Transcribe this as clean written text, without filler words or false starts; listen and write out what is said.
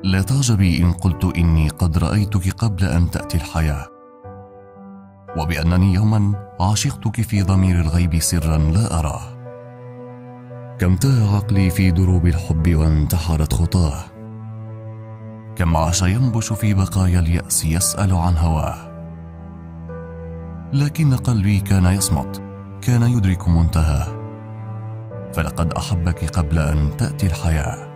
لا تعجبي إن قلت إني قد رأيتك قبل أن تأتي الحياة، وبأنني يوما عشقتك في ضمير الغيب سرا لا أراه. كم تاه عقلي في دروب الحب وانتحرت خطاه، كم عاش ينبش في بقايا اليأس يسأل عن هواه، لكن قلبي كان يصمت، كان يدرك منتهاه، فلقد أحبك قبل أن تأتي الحياة.